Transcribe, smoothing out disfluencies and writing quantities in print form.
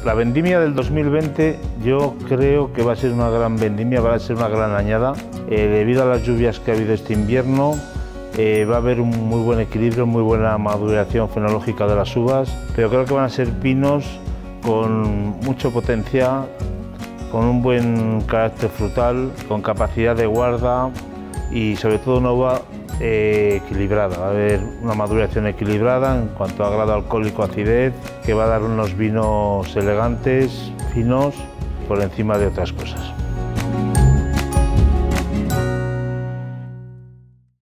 La vendimia del 2020 yo creo que va a ser una gran vendimia, va a ser una gran añada. Debido a las lluvias que ha habido este invierno, va a haber un muy buen equilibrio, muy buena maduración fenológica de las uvas, pero creo que van a ser pinos con mucho potencial, con un buen carácter frutal, con capacidad de guarda y sobre todo una uva equilibrada. Va a haber una maduración equilibrada en cuanto a grado alcohólico, acidez, que va a dar unos vinos elegantes, finos, por encima de otras cosas.